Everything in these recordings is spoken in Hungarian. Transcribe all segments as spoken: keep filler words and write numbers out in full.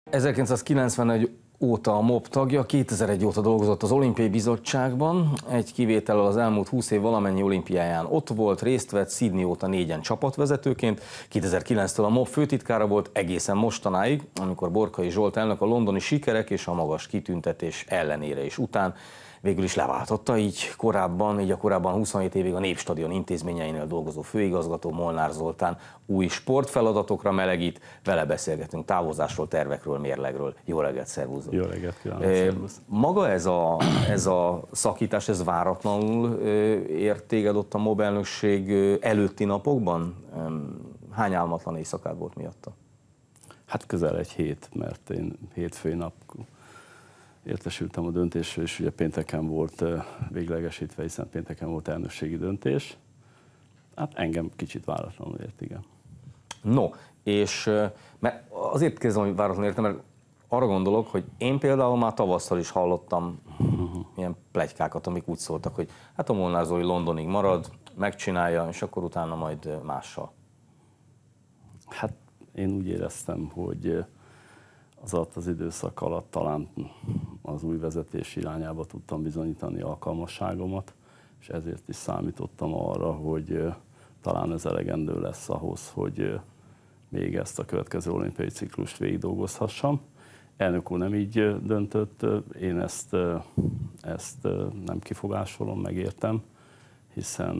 ezerkilencszázkilencvenegy óta a MOB tagja, kétezer-egy óta dolgozott az Olimpiai Bizottságban, egy kivétellel az elmúlt húsz év valamennyi olimpiáján ott volt, részt vett, Sydney óta négyen csapatvezetőként, kétezer-kilenctől a MOB főtitkára volt egészen mostanáig, amikor Borkai Zsolt elnök a londoni sikerek és a magas kitüntetés ellenére is után végül is leváltotta, így korábban, így a korábban huszonhét évig a Népstadion intézményeinél dolgozó főigazgató Molnár Zoltán új sportfeladatokra melegít, vele beszélgetünk távozásról, tervekről, mérlegről. Jó reggelt, szervusz! Jó reggelt kívánok, szervusz! Maga ez a, ez a szakítás, ez váratlanul ért téged ott a MOB elnökség előtti napokban? Hány álmatlan éjszakád volt miatta? Hát közel egy hét, mert én hétfői nap értesültem a döntésről, és ugye pénteken volt véglegesítve, hiszen pénteken volt elnökségi döntés. Hát engem kicsit váratlanul ért, igen. No, és mert azért kérdezem, hogy váratlanul értem, mert arra gondolok, hogy én például már tavasszal is hallottam uh-huh. ilyen pletykákat, amik úgy szóltak, hogy hát a Molnár Zoli Londonig marad, megcsinálja, és akkor utána majd mással. Hát én úgy éreztem, hogy az alatt az időszak alatt talán az új vezetés irányába tudtam bizonyítani alkalmasságomat, és ezért is számítottam arra, hogy talán ez elegendő lesz ahhoz, hogy még ezt a következő olimpiai ciklust végigdolgozhassam. Elnök úr nem így döntött, én ezt, ezt nem kifogásolom, megértem, hiszen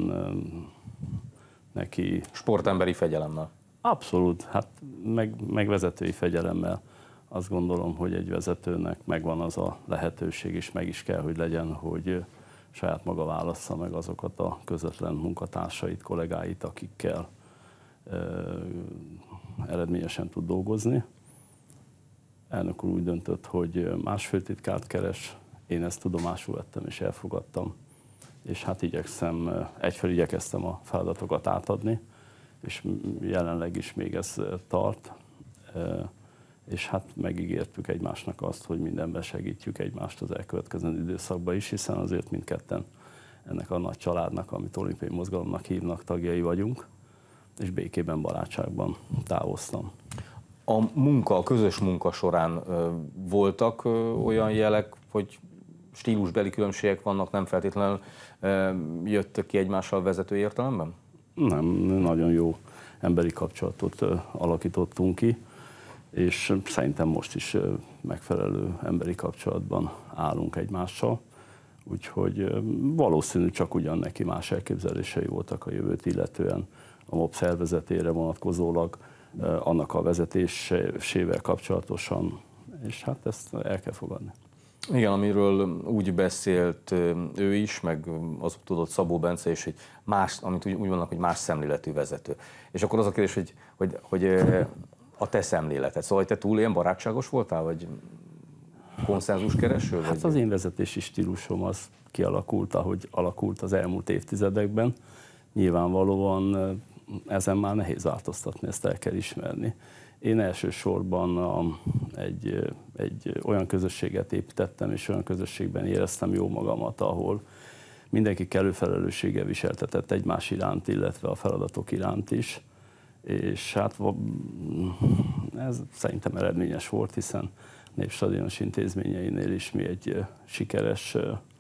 neki... Sportemberi fegyelemmel. Abszolút, hát meg, meg vezetői fegyelemmel. Azt gondolom, hogy egy vezetőnek megvan az a lehetőség, és meg is kell, hogy legyen, hogy saját maga válassza meg azokat a közvetlen munkatársait, kollégáit, akikkel e, eredményesen tud dolgozni. Elnök úr úgy döntött, hogy más főtitkárt keres, én ezt tudomásul vettem és elfogadtam, és hát igyekszem, egyfelől igyekeztem a feladatokat átadni, és jelenleg is még ez tart. E, és hát megígértük egymásnak azt, hogy mindenben segítjük egymást az elkövetkező időszakban is, hiszen azért mindketten ennek a nagy családnak, amit olimpiai mozgalomnak hívnak, tagjai vagyunk, és békében, barátságban távoztam. A munka, a közös munka során ö, voltak ö, olyan jelek, hogy stílusbeli különbségek vannak, nem feltétlenül ö, jöttek ki egymással vezető értelemben? Nem, nagyon jó emberi kapcsolatot ö, alakítottunk ki, és szerintem most is megfelelő emberi kapcsolatban állunk egymással, úgyhogy valószínű csak ugyan neki más elképzelései voltak a jövőt illetően, a MOB szervezetére vonatkozólag, annak a vezetésével kapcsolatosan, és hát ezt el kell fogadni. Igen, amiről úgy beszélt ő is, meg az tudott Szabó Bence is, hogy más, amit úgy, úgy vannak, hogy más szemléletű vezető. És akkor az a kérdés, hogy, hogy, hogy a te szemléleted. Szóval, hogy te túl ilyen barátságos voltál, vagy konszenzuskereső? Hát az én vezetési stílusom az kialakult, ahogy alakult az elmúlt évtizedekben. Nyilvánvalóan ezen már nehéz változtatni, ezt el kell ismerni. Én elsősorban a, egy, egy olyan közösséget építettem, és olyan közösségben éreztem jó magamat, ahol mindenki kellő felelősséggel viseltetett egymás iránt, illetve a feladatok iránt is. És hát ez szerintem eredményes volt, hiszen népstadionos intézményeinél is mi egy sikeres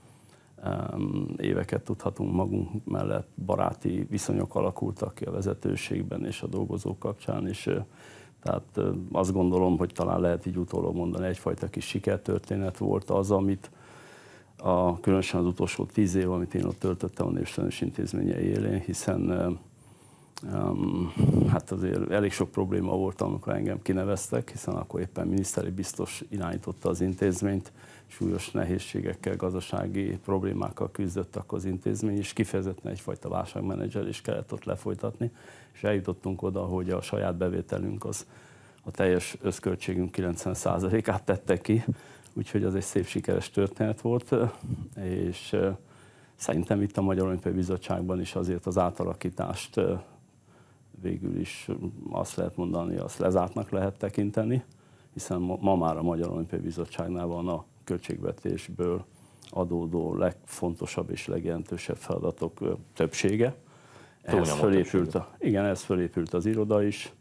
éveket tudhatunk magunk mellett, baráti viszonyok alakultak ki a vezetőségben és a dolgozók kapcsán is. Tehát azt gondolom, hogy talán lehet így utólag mondani, egyfajta kis sikertörténet volt az, amit a, különösen az utolsó tíz év, amit én ott töltöttem a népstadionos intézményei élén, hiszen Um, hát azért elég sok probléma volt, amikor engem kineveztek, hiszen akkor éppen miniszteri biztos irányította az intézményt, súlyos nehézségekkel, gazdasági problémákkal küzdött akkor az intézmény, és kifejezetten egyfajta válságmenedzselést kellett ott lefolytatni, és eljutottunk oda, hogy a saját bevételünk az a teljes összköltségünk kilencven százalékát tette ki, úgyhogy az egy szép sikeres történet volt, és szerintem itt a Magyar Olimpiai Bizottságban is azért az átalakítást végül is azt lehet mondani, azt lezártnak lehet tekinteni, hiszen ma már a Magyar Olimpiai Bizottságnál van a költségvetésből adódó legfontosabb és legjelentősebb feladatok többsége. Ehhez fölépült, a, igen, ez fölépült az iroda is,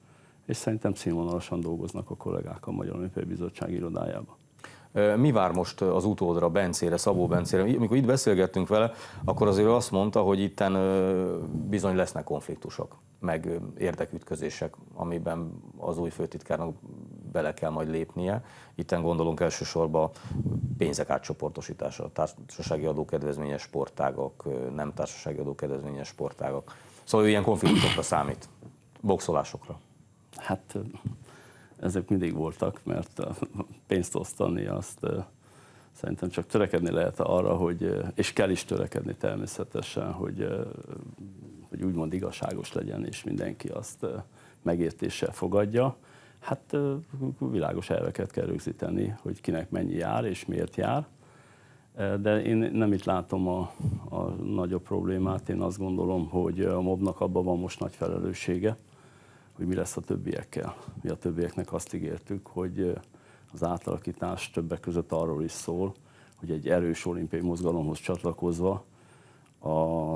és szerintem színvonalasan dolgoznak a kollégák a Magyar Olimpiai Bizottság irodájában. Mi vár most az utódra, Bencére, Szabó Bencére? Amikor itt beszélgettünk vele, akkor azért azt mondta, hogy itten bizony lesznek konfliktusok, meg érdekütközések, amiben az új főtitkárnak bele kell majd lépnie. Itten gondolunk elsősorban pénzek átcsoportosítása, társasági adókedvezményes sportágok, nem társasági adókedvezményes sportágok. Szóval ő ilyen konfliktusokra számít, boxolásokra. Hát ezek mindig voltak, mert pénzt osztani azt szerintem csak törekedni lehet arra, hogy, és kell is törekedni természetesen, hogy, hogy úgymond igazságos legyen, és mindenki azt megértéssel fogadja. Hát világos elveket kell rögzíteni, hogy kinek mennyi jár és miért jár. De én nem itt látom a, a nagyobb problémát, én azt gondolom, hogy a mobnak abban van most nagy felelőssége, hogy mi lesz a többiekkel. Mi a többieknek azt ígértük, hogy az átalakítás többek között arról is szól, hogy egy erős olimpiai mozgalomhoz csatlakozva a,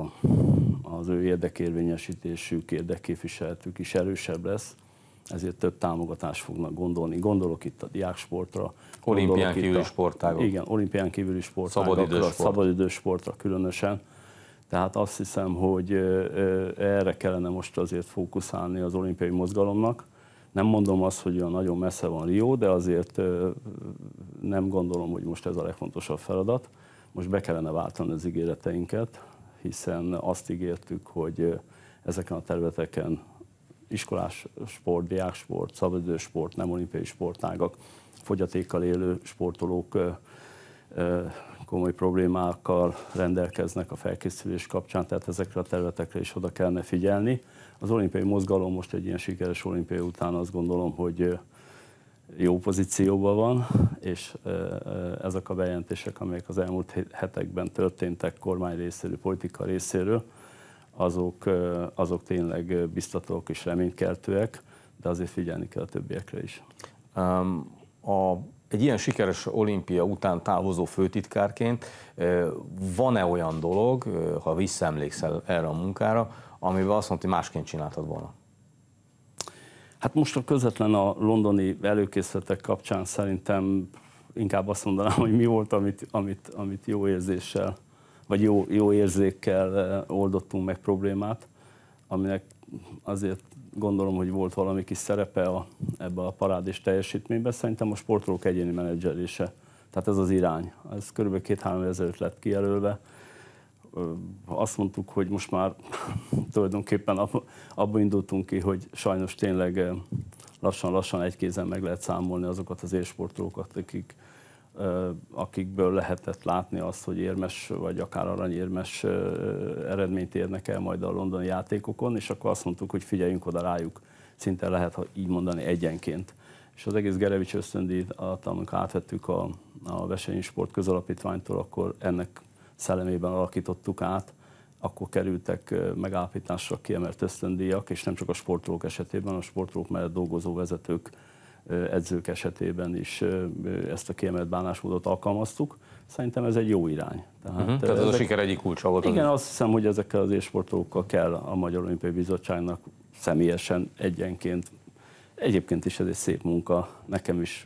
az ő érdekérvényesítésük, érdekképviseletük is erősebb lesz, ezért több támogatást fognak gondolni. Gondolok itt a diáksportra. Olimpián kívüli sportágok. Igen, olimpián kívüli sportágokra, szabadidős sportra különösen. Tehát azt hiszem, hogy erre kellene most azért fókuszálni az olimpiai mozgalomnak. Nem mondom azt, hogy olyan nagyon messze van Rio, de azért nem gondolom, hogy most ez a legfontosabb feladat. Most be kellene váltani az ígéreteinket, hiszen azt ígértük, hogy ezeken a területeken iskolás sport, diáksport, szabadidős sport, nem olimpiai sportágak, fogyatékkal élő sportolók komoly problémákkal rendelkeznek a felkészülés kapcsán, tehát ezekre a területekre is oda kellene figyelni. Az olimpiai mozgalom most egy ilyen sikeres olimpia után azt gondolom, hogy jó pozícióban van, és ezek a bejelentések, amelyek az elmúlt hetekben történtek kormány részéről, politika részéről, azok, azok tényleg biztatók és reménykeltőek, de azért figyelni kell a többiekre is. Um, a Egy ilyen sikeres olimpia után távozó főtitkárként van-e olyan dolog, ha visszaemlékszel erre a munkára, amiben azt mondta, hogy másként csináltad volna? Hát most a közvetlen a londoni előkészületek kapcsán szerintem inkább azt mondanám, hogy mi volt, amit, amit, amit jó érzéssel, vagy jó, jó érzékkel oldottunk meg problémát, aminek azért gondolom, hogy volt valami kis szerepe a, ebbe a parádés teljesítményben. Szerintem a sportolók egyéni menedzselése. Tehát ez az irány. Ez körülbelül két-három ezelőtt lett kijelölve. Azt mondtuk, hogy most már tulajdonképpen abból indultunk ki, hogy sajnos tényleg lassan-lassan egy kézen meg lehet számolni azokat az élsportolókat, akik, akikből lehetett látni azt, hogy érmes vagy akár aranyérmes eredményt érnek el majd a londoni játékokon, és akkor azt mondtuk, hogy figyeljünk oda rájuk, szinte lehet így mondani egyenként. És az egész Gerevics ösztöndíjat, amikor átvettük a, a Veselyi Sport Közalapítványtól, akkor ennek szellemében alakítottuk át, akkor kerültek megállapításra kiemelt ösztöndíjak, és nem csak a sportolók esetében, a sportolók mellett dolgozó vezetők, edzők esetében is ezt a kiemelt bánásmódot alkalmaztuk. Szerintem ez egy jó irány. Tehát, uh-huh. Tehát ez ezek, a siker egyik kulcsa volt. Igen, azt hiszem, hogy ezekkel az élsportolókkal kell a Magyar Olimpiai Bizottságnak személyesen egyenként. Egyébként is ez egy szép munka. Nekem is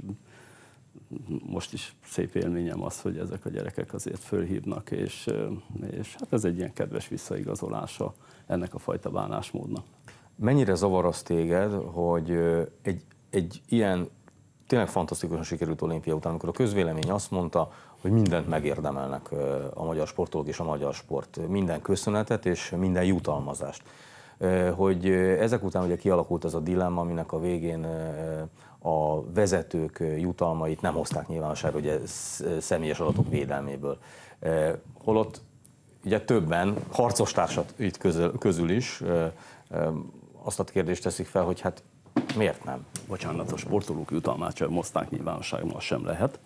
most is szép élményem az, hogy ezek a gyerekek azért fölhívnak, és, és hát ez egy ilyen kedves visszaigazolása ennek a fajta bánásmódnak. Mennyire zavar az téged, hogy egy, egy ilyen tényleg fantasztikusan sikerült olimpia után, amikor a közvélemény azt mondta, hogy mindent megérdemelnek a magyar sportolók és a magyar sport, minden köszönetet és minden jutalmazást. Hogy ezek után ugye kialakult az a dilemma, aminek a végén a vezetők jutalmait nem hozták nyilvánosságra, ugye személyes adatok védelméből. Holott ugye többen, harcostársat itt közül, közül is azt a kérdést teszik fel, hogy hát miért nem? Bocsánat, a sportolók jutalmát sem hozták nyilvánosságra, az sem lehet.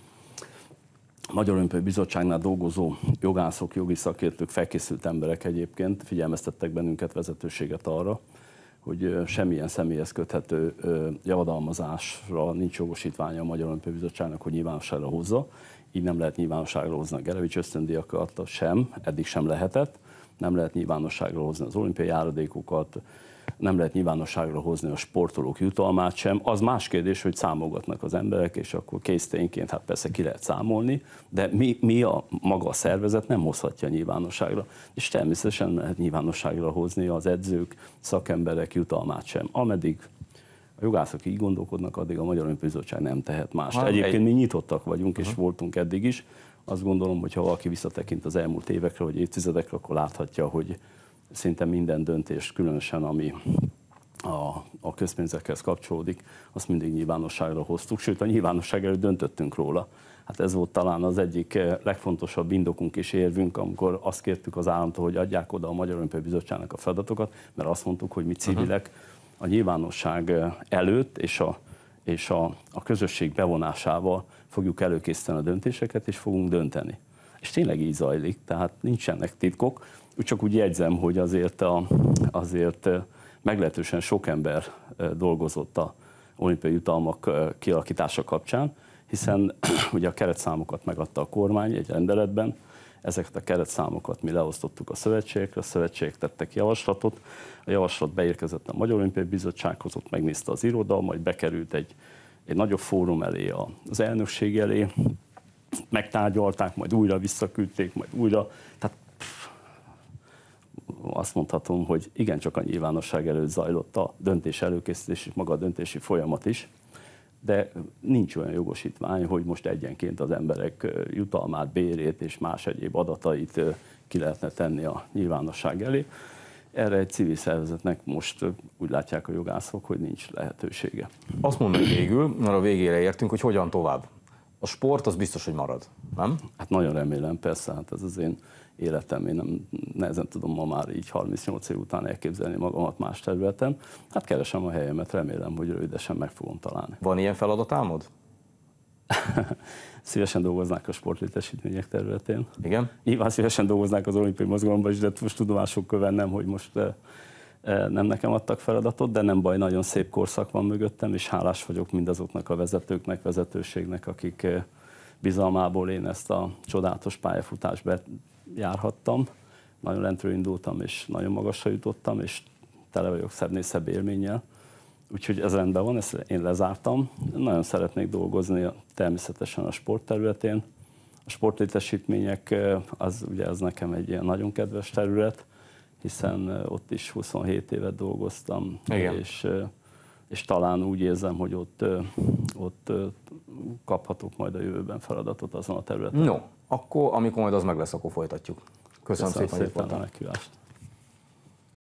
A Magyar Olimpiai Bizottságnál dolgozó jogászok, jogi szakértők, felkészült emberek egyébként figyelmeztettek bennünket, vezetőséget arra, hogy semmilyen személyhez köthető javadalmazásra nincs jogosítványa a Magyar Olimpiai Bizottságnak, hogy nyilvánosságra hozza. Így nem lehet nyilvánosságra hozni a Gerevics ösztöndíjakat sem, eddig sem lehetett. Nem lehet nyilvánosságra hozni az olimpiai járadékokat, nem lehet nyilvánosságra hozni a sportolók jutalmát sem. Az más kérdés, hogy számolgatnak az emberek, és akkor késztényként, hát persze ki lehet számolni, de mi, mi a maga a szervezet nem hozhatja nyilvánosságra. És természetesen lehet nyilvánosságra hozni az edzők, szakemberek jutalmát sem. Ameddig a jogászok így gondolkodnak, addig a Magyar Olimpiai Bizottság nem tehet mást. Ha, Egyébként egy... mi nyitottak vagyunk, és uh-huh. voltunk eddig is. Azt gondolom, hogy ha valaki visszatekint az elmúlt évekre, vagy évtizedekre, akkor láthatja, hogy szinte minden döntés, különösen ami a, a közpénzekhez kapcsolódik, azt mindig nyilvánosságra hoztuk, sőt a nyilvánosság előtt döntöttünk róla. Hát ez volt talán az egyik legfontosabb indokunk és érvünk, amikor azt kértük az államtól, hogy adják oda a Magyar Olimpiai Bizottságnak a feladatokat, mert azt mondtuk, hogy mi civilek a nyilvánosság előtt és a, és a, a közösség bevonásával fogjuk előkészíteni a döntéseket, és fogunk dönteni. És tényleg így zajlik, tehát nincsenek titkok. Úgy csak úgy jegyzem, hogy azért, a, azért meglehetősen sok ember dolgozott a olimpiai jutalmak kialakítása kapcsán, hiszen ugye a keretszámokat megadta a kormány egy rendeletben, ezeket a keretszámokat mi leosztottuk a szövetségekre, a szövetségek tettek javaslatot, a javaslat beérkezett a Magyar Olimpiai Bizottsághoz, ott megnézte az iroda, majd bekerült egy, egy nagyobb fórum elé, az elnökség elé, megtárgyalták, majd újra visszaküldték, majd újra, tehát pff, azt mondhatom, hogy igencsak a nyilvánosság előtt zajlott a döntés előkészítés és maga a döntési folyamat is, de nincs olyan jogosítvány, hogy most egyenként az emberek jutalmát, bérét és más egyéb adatait ki lehetne tenni a nyilvánosság elé. Erre egy civil szervezetnek most úgy látják a jogászok, hogy nincs lehetősége. Azt mondom végül, mert a végére értünk, hogy hogyan tovább. A sport az biztos, hogy marad, nem? Hát nagyon remélem, persze, hát ez az én életem, én nem nehezen tudom ma már így harmincnyolc év után elképzelni magamat más területen. Hát keresem a helyemet, remélem, hogy rövidesen meg fogom találni. Van ilyen feladatálmod? Szívesen dolgoznák a sportlétesítmények területén. Igen? Nyilván szívesen dolgoznák az olimpiai mozgalomban is, de most tudomásul vennem, hogy most nem nekem adtak feladatot, de nem baj, nagyon szép korszak van mögöttem, és hálás vagyok mindazoknak a vezetőknek, vezetőségnek, akik bizalmából én ezt a csodálatos pályafutást bejárhattam. Nagyon lentről indultam, és nagyon magasra jutottam, és tele vagyok szebbnél szebb élménnyel. Úgyhogy ez rendben van, ezt én lezártam. Nagyon szeretnék dolgozni természetesen a sport területén. A sportlétesítmények, az ugye az nekem egy ilyen nagyon kedves terület, hiszen ott is huszonhét évet dolgoztam, és, és talán úgy érzem, hogy ott, ott kaphatok majd a jövőben feladatot azon a területen. No, akkor amikor majd az meg lesz, akkor folytatjuk. Köszönöm, Köszönöm szépen, hogy itt szépen voltál. a meghívást.